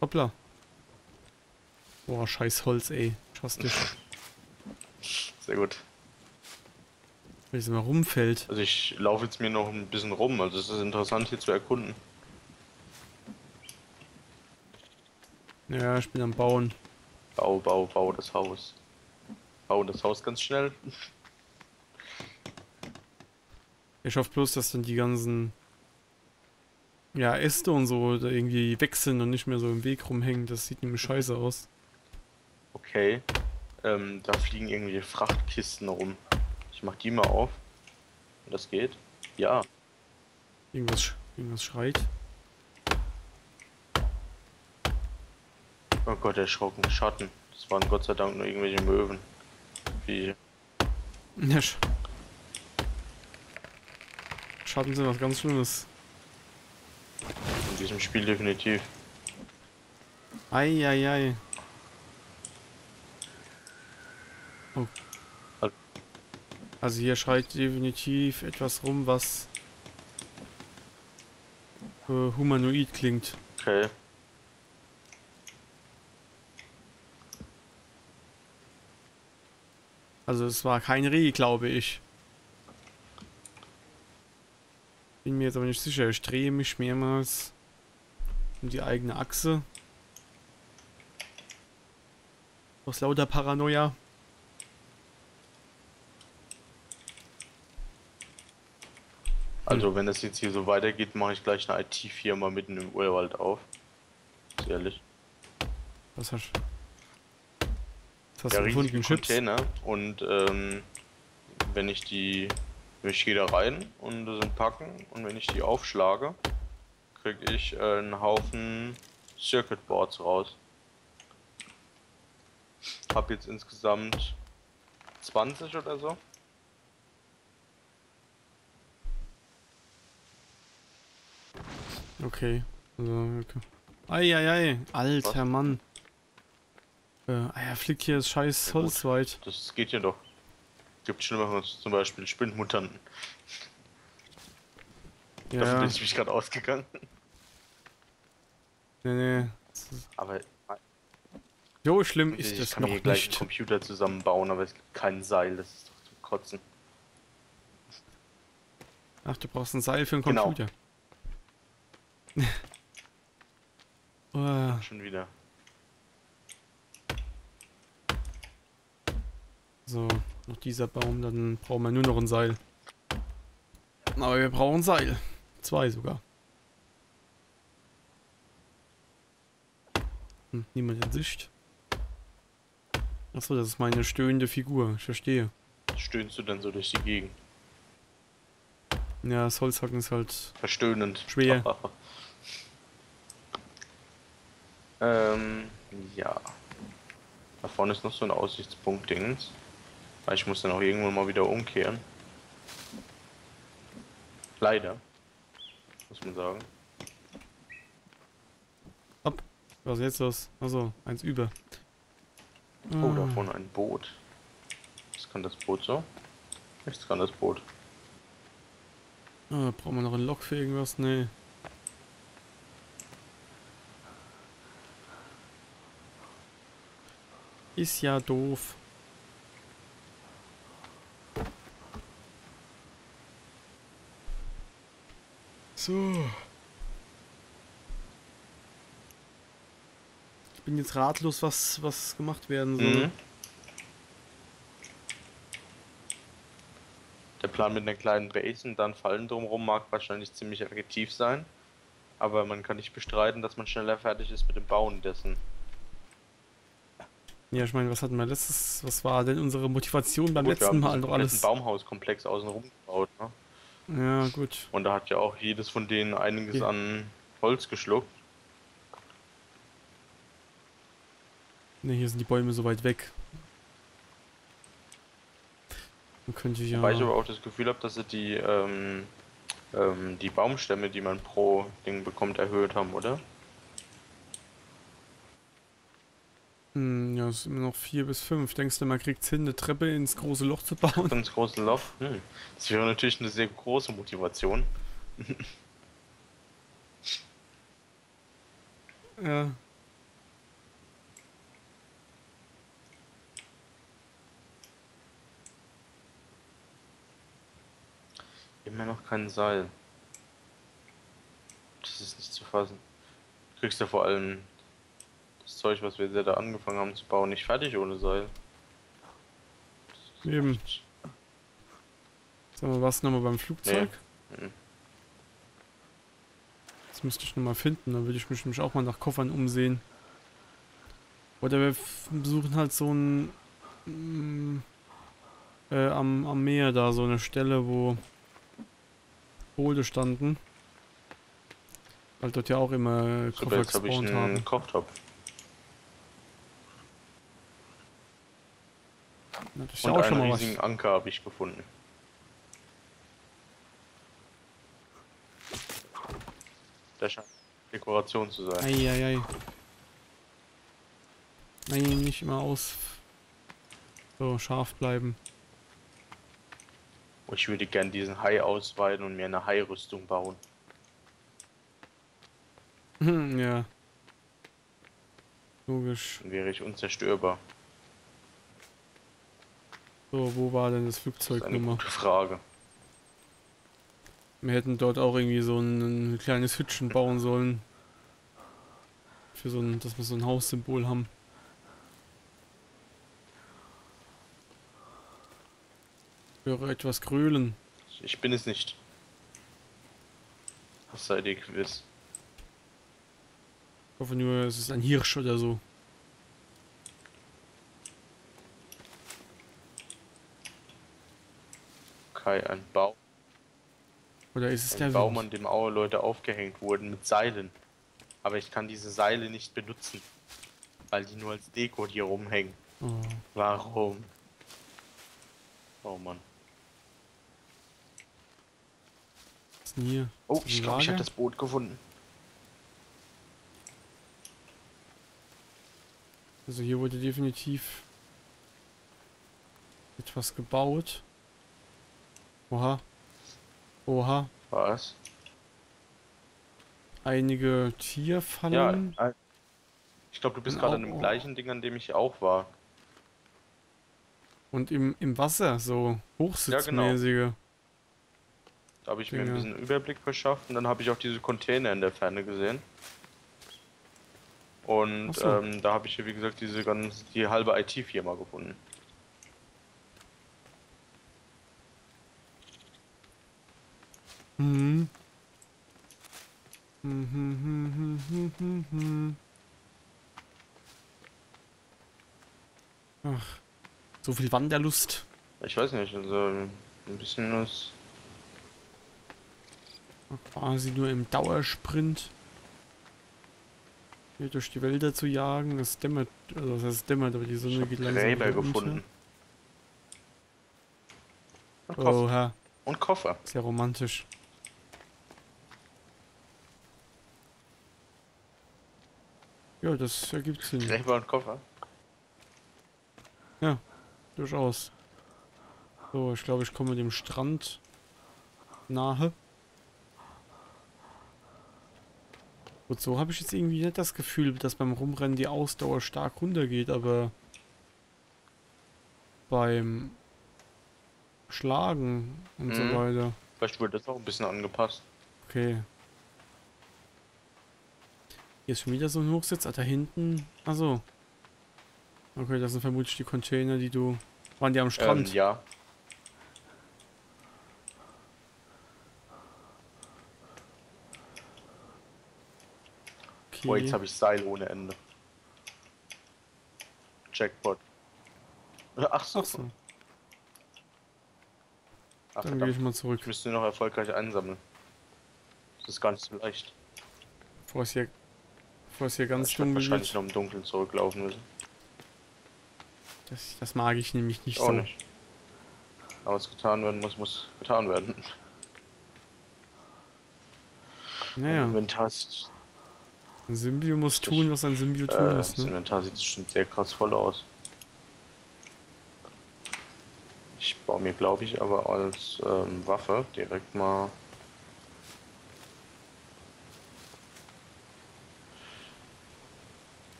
Hoppla. Boah, scheiß Holz, ey. Schaff's dich. Sehr gut. Wenn es mal rumfällt. Also ich laufe jetzt mir noch ein bisschen rum, also es ist interessant hier zu erkunden. Ja, ich bin am Bauen. Bau das Haus. Bau das Haus ganz schnell. Ich hoffe bloß, dass dann die ganzen, ja, Äste und so da irgendwie weg sind und nicht mehr so im Weg rumhängen. Das sieht nämlich scheiße aus. Okay. Da fliegen irgendwelche Frachtkisten rum. Ich mach die mal auf. Und das geht. Ja. Irgendwas schreit. Oh Gott, erschrocken. Schatten. Das waren Gott sei Dank nur irgendwelche Möwen. Wie. Ja, Schatten sind was ganz Schlimmes. In diesem Spiel definitiv. Eieiei. Oh. Also hier schreit definitiv etwas rum, was humanoid klingt. Okay. Also es war kein Reh, glaube ich. Bin mir jetzt aber nicht sicher. Ich drehe mich mehrmals um die eigene Achse. Aus lauter Paranoia. Also wenn das jetzt hier so weitergeht, mache ich gleich eine IT-Firma mitten im Urwald auf. Ist ehrlich. Was hast du Ja, gefunden? riesige Chips? Container und wenn ich die, ich gehe da rein und da sind Packen und wenn ich die aufschlage, kriege ich einen Haufen Circuit Boards raus. Hab jetzt insgesamt 20 oder so. Okay. Also, okay. Eieiei. Alter Was? Mann. Fliegt hier das scheiß Ja, gut. Holz weit. Das geht ja doch. Gibt Schlimmeres, zum Beispiel Spinnmutanten. Davon bin Ja. ich mich gerade ausgegangen. Nee. Aber So schlimm ist ich es kann mir noch hier gleich einen nicht. Computer zusammenbauen, aber es gibt kein Seil, das ist doch zum Kotzen. Ach, du brauchst ein Seil für einen Genau. Computer. Oh, Schon wieder. so, noch dieser Baum, dann brauchen wir nur noch ein Seil. Aber wir brauchen Seil. 2 sogar. Niemand in Sicht. Achso, das ist meine stöhnende Figur. Ich verstehe. Stöhnst du denn so durch die Gegend? Ja, das Holzhacken ist halt Verstöhnend. schwer. ähm, ja. Da vorne ist noch so ein Aussichtspunkt-Dings. Ich muss dann auch irgendwann mal wieder umkehren. Leider. Muss man sagen. Hopp. Was ist jetzt los? Achso, eins über. Oh, da vorne ein Boot. Was kann das Boot so? Nichts kann das Boot. Brauchen wir noch ein Loch für irgendwas? Nee. Ist ja doof. So. Ich bin jetzt ratlos, was gemacht werden soll. Mhm. Der Plan mit einer kleinen Base und dann Fallen drumherum mag wahrscheinlich ziemlich effektiv sein. Aber man kann nicht bestreiten, dass man schneller fertig ist mit dem Bauen dessen. Ja, ich meine, was war denn unsere Motivation beim Gut, wir letzten haben Mal diesen noch kompletten alles? Baumhauskomplex außenrum gebaut, ne? Ja, gut. Und da hat ja auch jedes von denen einiges Hier. an Holz geschluckt. Ne, hier sind die Bäume so weit weg. Man könnte ja. Wobei ich aber auch das Gefühl habe, dass sie die Baumstämme, die man pro Ding bekommt, erhöht haben, oder? Ja, es sind immer noch 4 bis 5. Denkst du, man kriegt's hin, eine Treppe ins große Loch zu bauen? Ganz große Loch. Das wäre natürlich eine sehr große Motivation. Ja. immer noch kein Seil. Das ist nicht zu fassen. Du kriegst ja vor allem das Zeug, was wir da angefangen haben zu bauen, nicht fertig ohne Seil. Eben. Sag mal, was nochmal beim Flugzeug? Nee. Mhm. Das müsste ich nochmal finden, dann würde ich mich nämlich auch mal nach Koffern umsehen. Oder wir besuchen halt so ein am Meer da, so eine Stelle, wo Boote standen. Weil dort ja auch immer So, Koffer jetzt habe ich gespawnt einen haben. Kochtopf. Ja, das ist ja Und auch schon einen mal riesigen was. Anker habe ich gefunden. Der scheint Dekoration zu sein. Eieiei. Nein, nicht immer aus. So, scharf bleiben. Und ich würde gern diesen Hai ausweiten und mir eine Hai-Rüstung bauen. Ja, logisch. Dann wäre ich unzerstörbar. So, wo war denn das Das ist Flugzeug eine Nummer? gute Frage. Wir hätten dort auch irgendwie so ein kleines Hütchen bauen sollen. Für so ein, dass wir so ein Haussymbol haben. Ich höre etwas grölen. Ich bin es nicht. Was seid ihr gewiss? Ich hoffe nur, es ist ein Hirsch oder so. Okay, ein Baum. Oder ist es Ein der Baum, Wind? an dem auch Leute aufgehängt wurden mit Seilen. Aber ich kann diese Seile nicht benutzen, weil die nur als Deko hier rumhängen. Oh, Warum? Oh Mann. was ist denn hier? Oh, Ist das ich ein glaube, ich habe Lager? das Boot gefunden. Also hier wurde definitiv etwas gebaut. Oha. Oha. Was? Einige Ja, Tierfallen. ich glaube, du bist Und gerade auch, an dem oh. gleichen Ding, an dem ich auch war. Und im Wasser so Ja, genau. hochsitzmäßige Da habe ich mir ein Dinge. bisschen Überblick verschafft und dann habe ich auch diese Container in der Ferne gesehen. Und Ach so. da habe ich, wie gesagt, die halbe IT-Firma gefunden. Mhm. Mhm, mhm, mhm, mhm, mhm. Ach, so viel Wanderlust. Ich weiß nicht, also ein bisschen was. Quasi nur im Dauersprint hier durch die Wälder zu jagen. Es dämmert, also das heißt es dämmert, aber die Ich Sonne habe geht langsam Gräber wieder unter. gefunden. Und Koffer. Oha, Und Koffer. sehr romantisch. Ja, das ergibt Sinn. Gräber und Koffer. Ja, durchaus. So, ich glaube, ich komme dem Strand nahe. Und so habe ich jetzt irgendwie nicht das Gefühl, dass beim Rumrennen die Ausdauer stark runtergeht, aber beim Schlagen und so Mhm. weiter. Vielleicht wurde das auch ein bisschen angepasst. Okay. Hier ist schon wieder so ein Hochsitz. Ah, da hinten. Achso. Okay, das sind vermutlich die Container, die du. Waren die am Strand? Ja. Oh, jetzt Okay. habe ich Seil ohne Ende. Jackpot. Ach so. Ach so. Ach, Dann gehe ich verdammt. mal zurück. Ich müsste nur noch erfolgreich einsammeln. Das ist gar nicht so leicht. Bevor es hier ganz Ich werde dunkel wahrscheinlich wird. noch im Dunkeln zurücklaufen müssen. Das mag ich nämlich nicht Auch so. nicht. Aber was getan werden muss, muss getan werden. Mein Naja, Inventar sieht, ein Symbio muss tun, was ein Symbio tun muss, das ne? Inventar sieht schon sehr krass voll aus. Ich baue mir, glaube ich, aber als Waffe direkt mal.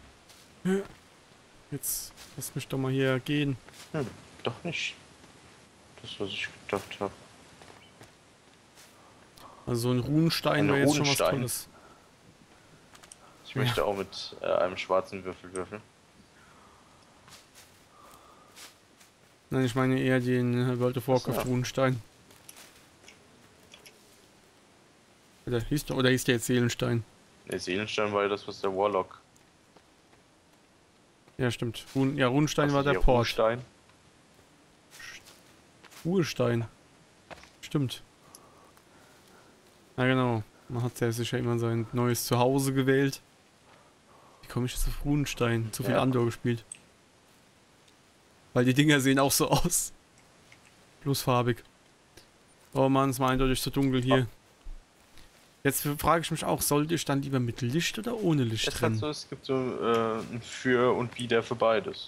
Jetzt lass mich doch mal hier gehen. Doch nicht. Das, was ich gedacht habe. Also so ein Runenstein Ein wäre jetzt schon was Runenstein? Tolles. Ich Ja. möchte auch mit einem schwarzen Würfel würfeln. Nein, ich meine eher den World of Warcraft Achso. Runenstein. Oder hieß der jetzt Seelenstein? Ne, Seelenstein war ja das, was der Warlock. Ja, stimmt. Runenstein Was war ist der hier? Port. Ruhestein? Ruhestein. Stimmt. Ja, genau. Man hat ja sicher immer sein neues Zuhause gewählt. Wie komme ich jetzt auf Runenstein? Zu viel Ja. Andor gespielt. Weil die Dinger sehen auch so aus. Bloß farbig. Oh Mann, es war eindeutig zu dunkel hier. Jetzt frage ich mich auch, sollte ich dann lieber mit Licht oder ohne Licht Es hat rennen? so, es gibt so ein Für und Wider für beides.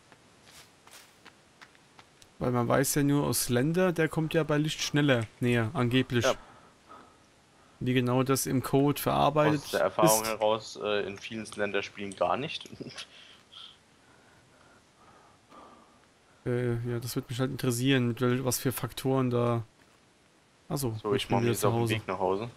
Weil man weiß ja nur aus Slender, der kommt ja bei Licht schneller näher, angeblich. Ja. Wie genau das im Code verarbeitet Aus der Erfahrung ist. heraus in vielen Länderspielen gar nicht. Ja, das würde mich halt interessieren, was für Faktoren da. Achso, So, ich mache mich jetzt auf den Weg nach Hause.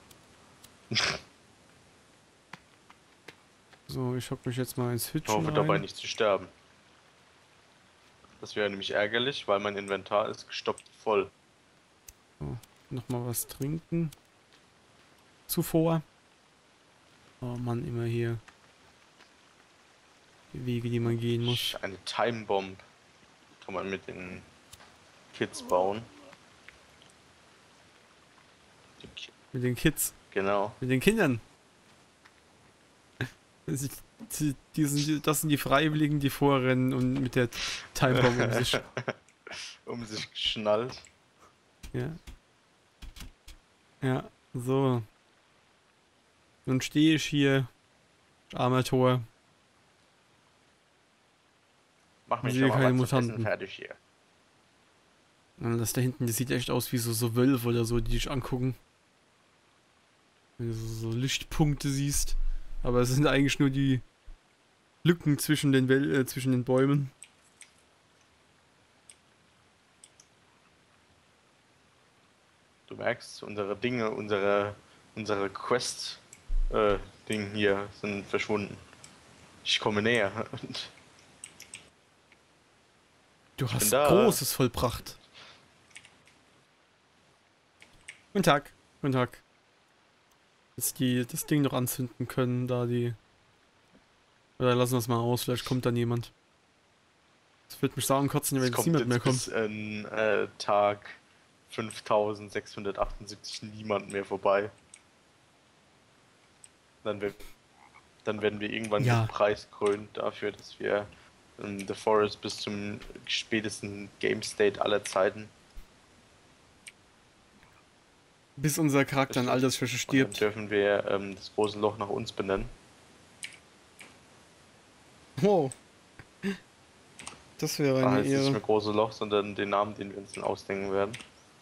So, ich hock mich jetzt mal ins Ich Hütchen hoffe dabei rein. nicht zu sterben. Das wäre nämlich ärgerlich, weil mein Inventar ist gestopft voll. So, nochmal was trinken. Zuvor. Oh Mann, immer hier. Die Wege, die man gehen muss. Eine Time Bomb kann man mit den Kids bauen. Mit den Kids. Genau. Mit den Kindern. Das sind die Freiwilligen, die vorrennen und mit der Timebomb um sich. Um sich geschnallt. Ja. Ja, so. Nun stehe ich hier. Armer Tor. Mach mich Sehe doch mal keine was zum Essen Mutanten. fertig hier. Und das da hinten, das sieht echt aus wie so Wölfe oder so, die dich angucken. Wenn du so Lichtpunkte siehst. Aber es sind eigentlich nur die Lücken zwischen zwischen den Bäumen. Du merkst, unsere Dinge, unsere Quest Ding hier sind verschwunden. Ich komme näher. Und Du bin hast da. Großes vollbracht. Guten Tag. Guten Tag. Dass die das Ding noch anzünden können, da die. Oder lassen wir es mal aus, vielleicht kommt dann jemand. Das wird mich sauer kotzen, wenn es jetzt kommt niemand jetzt mehr kommt. bis Tag 5678 niemand mehr vorbei. Dann werden wir irgendwann Ja. gepreiskrönt dafür, dass wir The Forest bis zum spätesten Game State aller Zeiten. Bis unser Charakter an Altersschwäche Und dann stirbt. dürfen wir das große Loch nach uns benennen. Wow. Das wäre Da eine heißt es nicht Ehre. mehr große Loch, sondern den Namen, den wir uns dann ausdenken werden.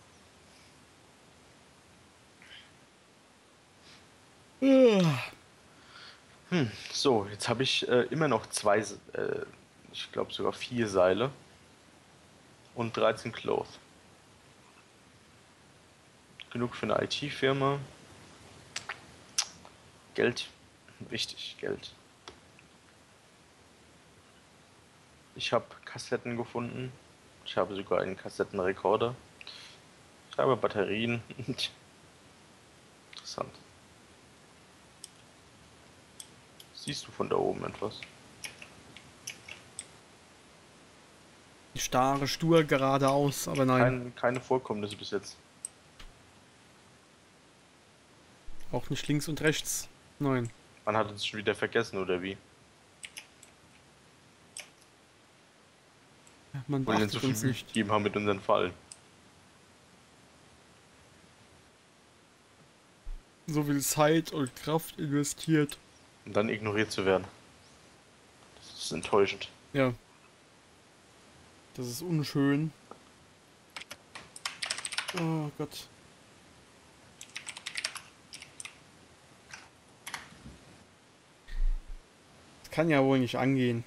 So, jetzt habe ich immer noch ich glaube sogar 4 Seile und 13 Cloth. Genug für eine IT-Firma. Geld. Wichtig, Geld. Ich habe Kassetten gefunden. Ich habe sogar einen Kassettenrekorder. Ich habe Batterien. Interessant. Siehst du von da oben etwas? Ich starre stur geradeaus, aber nein. Keine Vorkommnisse bis jetzt. Auch nicht links und rechts. Nein. Man hat uns schon wieder vergessen, oder wie? Man Wollen uns so beachtet viel uns Mühe nicht. gegeben haben mit unseren Fallen. So viel Zeit und Kraft investiert. Und dann ignoriert zu werden. Das ist enttäuschend. Ja. Das ist unschön. Oh Gott. Das kann ja wohl nicht angehen.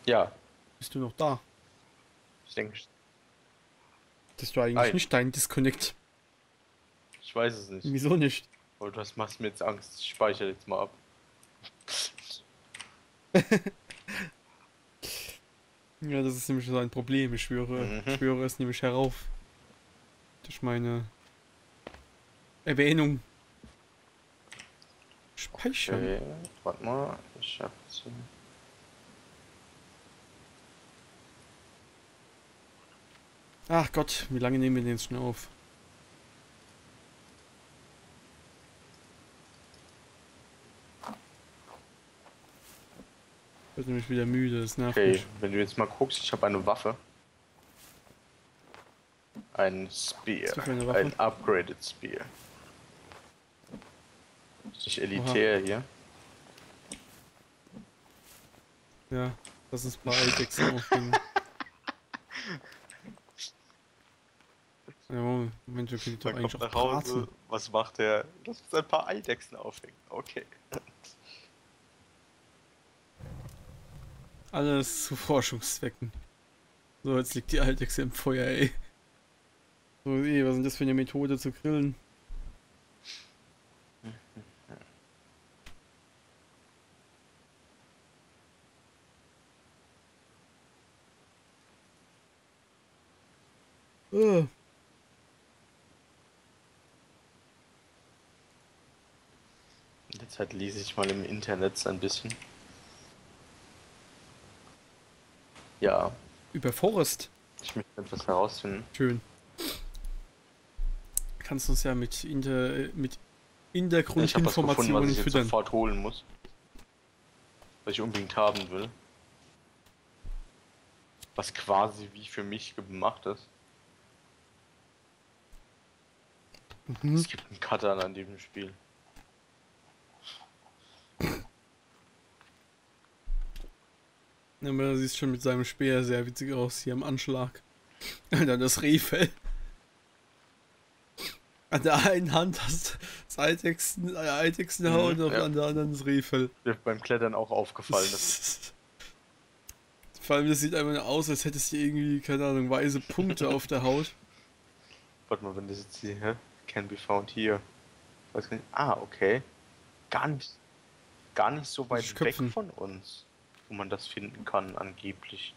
Ja, Bist du noch da? ich denke, Das ist doch eigentlich ei, nicht dein Disconnect. ich weiß es nicht. Wieso nicht? Aber das machst mir jetzt Angst. Ich speichere jetzt mal ab. Ja, das ist nämlich so ein Problem. Ich schwöre, Mhm. es nämlich herauf. Durch meine Erwähnung. Speichern. Okay, warte mal. Ich hab jetzt hier. Ach Gott, wie lange nehmen wir den jetzt schon auf? Ich bin nämlich wieder müde, das nervt Okay, mich. wenn du jetzt mal guckst, ich habe eine Waffe. Ein Was Spear. ist für eine Waffe? Ein upgraded Spear. Ist nicht Oha. elitär hier. Ja, lass uns ein paar Eidechsen aufhängen. Ja, Moment, wir können die doch Man eigentlich kommt auch nach Hause, braten. was macht der? Lass uns ein paar Eidechsen aufhängen. Okay. Alles zu Forschungszwecken. So, jetzt liegt die Eidechse im Feuer, ey. So, ey, was ist denn das für eine Methode zu grillen? Äh, In der Zeit lese ich mal im Internet ein bisschen. Ja, über Forest. ich möchte etwas herausfinden. Schön. Kannst uns ja mit, mit Ich habe was gefunden, was Hintergrundinformationen ich jetzt füttern. sofort holen muss. Was ich unbedingt haben will. Was quasi wie für mich gemacht ist. Mhm. Es gibt einen Cutter an diesem Spiel. Ja, aber er sieht schon mit seinem Speer sehr witzig aus, hier am Anschlag. Alter, das Rehfell. An der einen Hand hast du das Eidechsenhaut und Ja, an der anderen das Rehfell. mir beim Klettern auch aufgefallen. Vor allem, das sieht einfach nur aus, als hättest du irgendwie, keine Ahnung, weiße Punkte auf der Haut. Warte mal, wenn das jetzt hier, hä? Can be found here. Weiß gar nicht. Ah, okay. Gar nicht, gar nicht so Muss ich weit weg köpfen. von uns, wo man das finden kann, angeblich.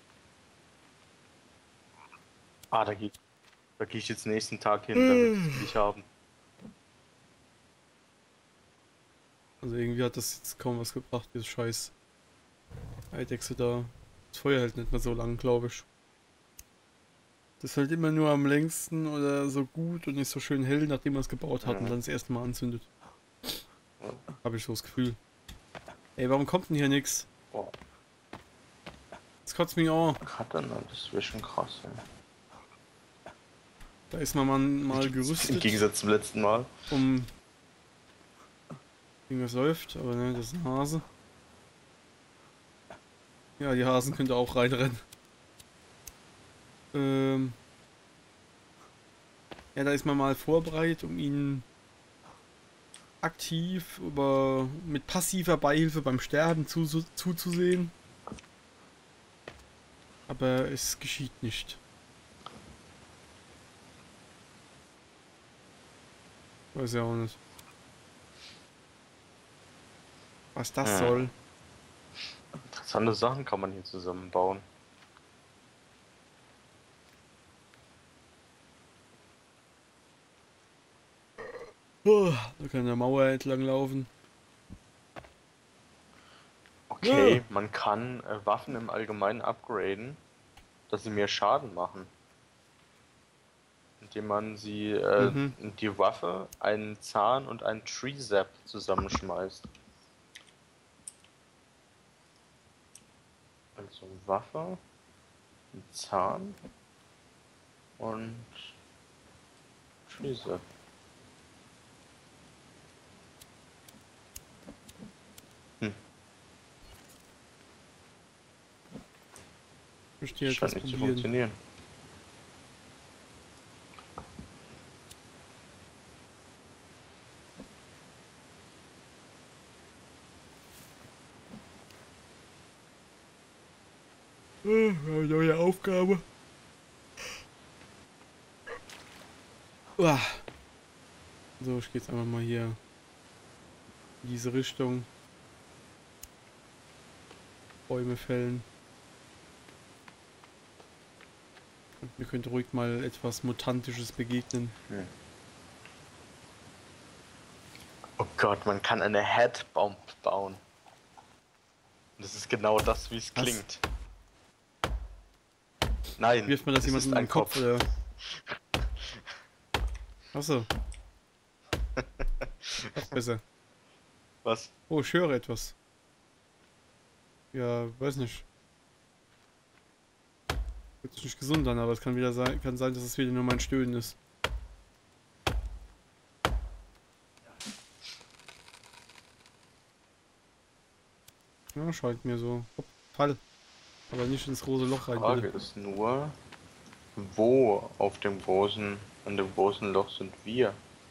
Ah, da geh ich jetzt nächsten Tag hin, dann will ich nicht haben. Also irgendwie hat das jetzt kaum was gebracht, dieses scheiß Eidechse da. Das Feuer hält nicht mehr so lang, glaube ich. Das hält immer nur am längsten oder so gut und ist so schön hell, nachdem man es gebaut hat und Mhm. dann das erste Mal anzündet. Habe ich so das Gefühl. Ey, warum kommt denn hier nix? Oh, Das kotzt mich an. Cutter, ne? Das wäre schon krass, ey. Da ist man mal Im gerüstet, Gegensatz zum letzten Mal. um irgendwas läuft, aber ne, das ist ein Hase. Ja, die Hasen könnte auch reinrennen. Ähm, ja, da ist man mal vorbereitet, um ihn aktiv mit passiver Beihilfe beim Sterben zuzusehen. Aber es geschieht nicht. Weiß ja auch nicht. Was das Hm. soll. Interessante Sachen kann man hier zusammenbauen. Da kann der Mauer entlang laufen. Okay, man kann Waffen im Allgemeinen upgraden, dass sie mehr Schaden machen. Indem man sie, Mhm. die Waffe, einen Zahn und einen Tree Sap zusammenschmeißt. Also Waffe, ein Zahn und Tree Sap. Hm, Ich möchte jetzt scheint was nicht zu probieren. funktionieren. Neue Aufgabe. Uah. So, ich gehe jetzt einfach mal hier in diese Richtung. Bäume fällen. Und mir könnte ruhig mal etwas Mutantisches begegnen. Hm. Oh Gott, man kann eine Headbomb bauen. Das ist genau das, wie es Was? klingt. Nein, Wirft man das es jemandem ist in den Kopf oder? Achso. Noch besser. Was? Oh, ich höre etwas. Ja, weiß nicht. Hört sich nicht gesund an, aber es kann wieder sein, dass es wieder nur mein Stöhnen ist. Ja, scheint mir so. Hopp, Fall. Aber nicht ins große Loch Die rein, Frage bitte. ist nur, wo auf dem großen, an dem großen Loch sind wir?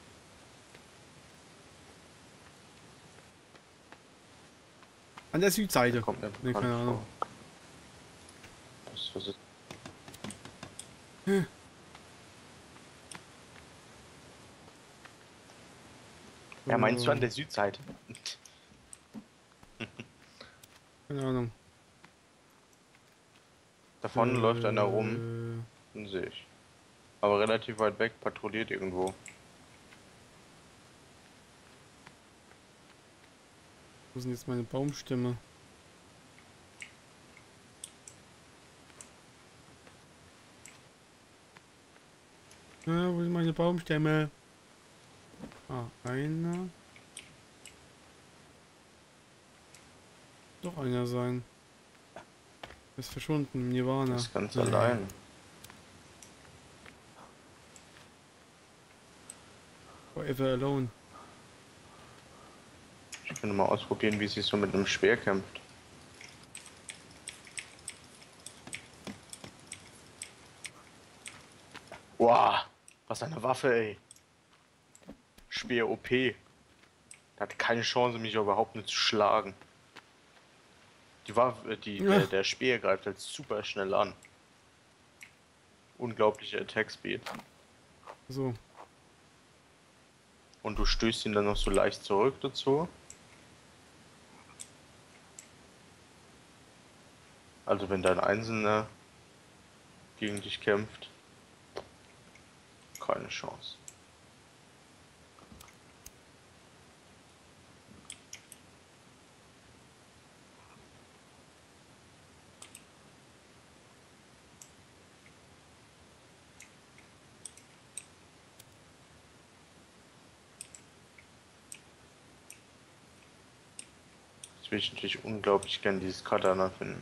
An der Das Südseite. kommt mir Ne, bekannt keine Ahnung. vor. Was ist Hm, ja, meinst du an so, der Südseite? keine Ahnung. Da vorne läuft einer rum, Äh, den sehe ich. Aber relativ weit weg, patrouilliert irgendwo. Wo sind jetzt meine Baumstämme? Wo sind meine Baumstämme? Ah, einer. Doch einer sein. Ist verschwunden, Nirvana. Ist ganz Nee. allein. Forever alone. Ich könnte mal ausprobieren, wie sie so mit einem Speer kämpft. Wow, was eine Waffe, ey. Speer OP. Der hat keine Chance, mich überhaupt nicht zu schlagen. Die Waffe, Ja. der Speer greift halt super schnell an. Unglaubliche Attack Speed. So. Und du stößt ihn dann noch so leicht zurück dazu. Also wenn dein Einzelner gegen dich kämpft, keine Chance. Jetzt will ich natürlich unglaublich gern dieses Katana finden.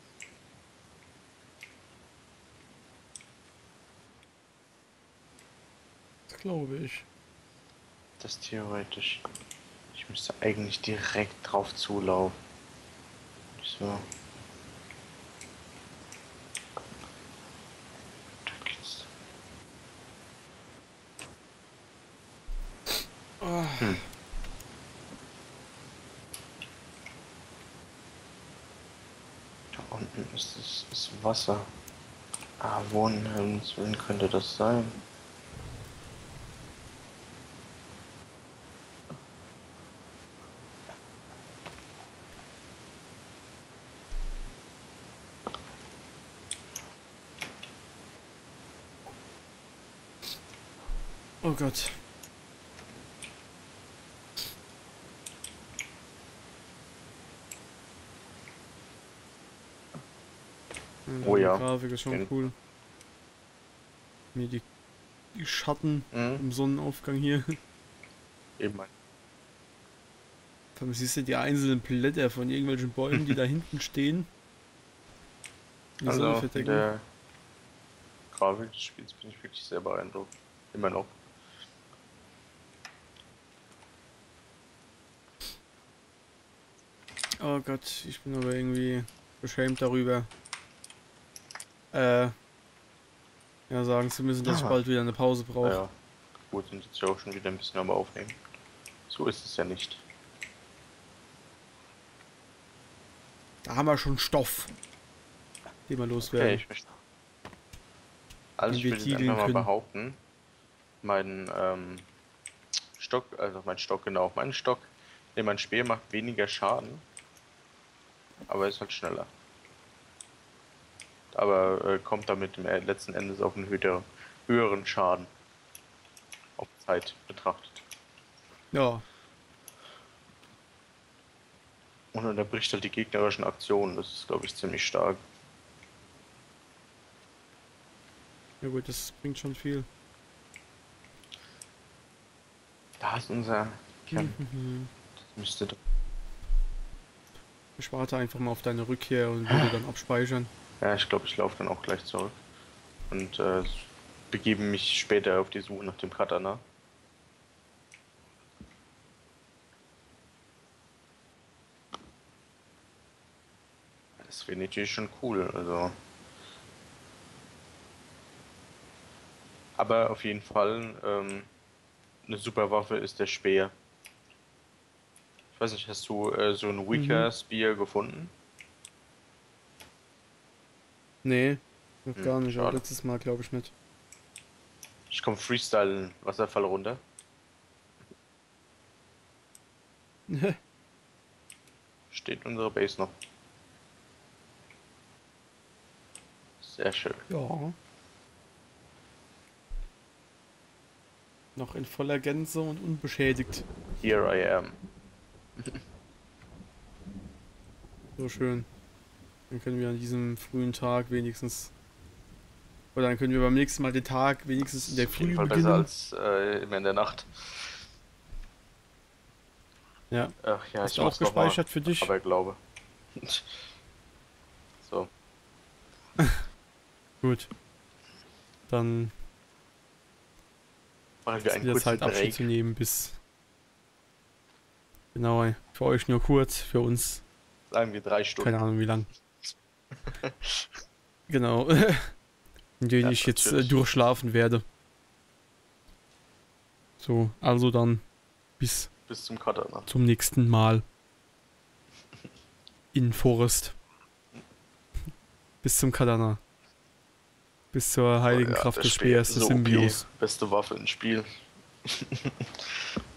Das glaube ich. Das theoretisch. Ich müsste eigentlich direkt drauf zulaufen. So. Da geht's. Oh, Hm. Da unten ist das Wasser. Ah, wo in Himmels Willen könnte das sein? oh Gott. Oh ja. Die Grafik ist schon Den- cool. Mir die Schatten Mhm. im Sonnenaufgang hier. Eben. Vor allem siehst du die einzelnen Blätter von irgendwelchen Bäumen, die da hinten stehen. Die Sonne Also, in verdecken. der Grafik des Spiels bin ich wirklich sehr beeindruckt. Immer noch. Oh Gott, ich bin aber irgendwie beschämt darüber. Ja, sagen zu müssen, dass ich Ah. bald wieder eine Pause brauche. Naja, gut, sind jetzt ja auch schon wieder ein bisschen am Aufnehmen. So ist es ja nicht. Da haben wir schon Stoff. den wir Okay, loswerden. ich möchte. Also ich wir würde jetzt tiegeln einfach mal können. behaupten, mein Stock, also mein Stock, genau, mein Stock, nee, mein Speer macht weniger Schaden, aber ist halt schneller. Aber kommt damit letzten Endes auf einen höheren Schaden. Auf Zeit betrachtet. Ja, Und unterbricht halt die gegnerischen Aktionen. Das ist, glaube ich, ziemlich stark. ja gut, das bringt schon viel. Da ist unser Camp. Mhm. Das müsste. Ich warte einfach mal auf deine Rückkehr und würde dann abspeichern. Ja, ich glaube, ich laufe dann auch gleich zurück. Und begebe mich später auf die Suche nach dem Katana. Das wäre natürlich schon cool, also. Aber auf jeden Fall, eine super Waffe ist der Speer. Ich weiß nicht, hast du so ein Mhm. Weaker Spear gefunden? Nee, noch gar nicht, aber Schade. letztes Mal glaube ich nicht. Ich komme Freestyle Wasserfall runter. Steht unsere Base noch. Sehr schön. Ja. Noch in voller Gänze und unbeschädigt. Here I am. So schön. Dann können wir an diesem frühen Tag wenigstens. Oder dann können wir beim nächsten Mal den Tag wenigstens in der Auf jeden Früh Fall besser beginnen. als immer in der Nacht. Ja. Ach ja, Hast ich du auch mach's nochmal. gespeichert für dich? Aber glaube. So. Gut. Dann Machen wir ist einen wieder kurzen Zeit, Abschied Break. zu nehmen bis. Genau, für euch nur kurz, für uns Sagen wir 3 Stunden. keine Ahnung wie lang. Genau. In denen Ja, ich jetzt natürlich. durchschlafen werde. So, also dann bis Bis zum Katana. zum nächsten Mal. In Forest. Bis zum Katana. Bis zur heiligen Ja, Kraft der des Speer Speers, des so OP. Symbios. Beste Waffe im Spiel.